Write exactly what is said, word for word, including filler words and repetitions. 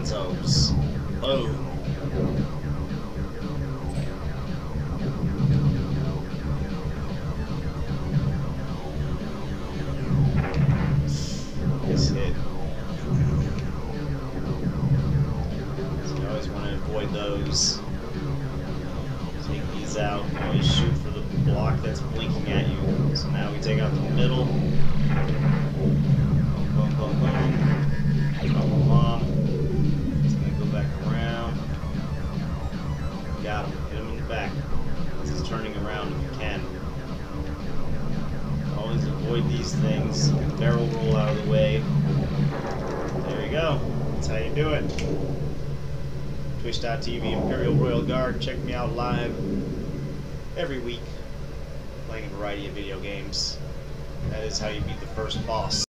Gonzos. Boom. Nice hit. So you always want to avoid those. Take these out. Always shoot for the block that's blinking at you. So now we take out the middle. Boom, boom, boom, boom. Drop a bomb. He's gonna go back around. Got him. Hit him in the back. He's turning around if you can. Always avoid these things. Barrel roll out of the way. There you go. That's how you do it. Twitch dot T V Imperial Royal Guard. Check me out live every week, playing a variety of video games. That is how you beat the first boss.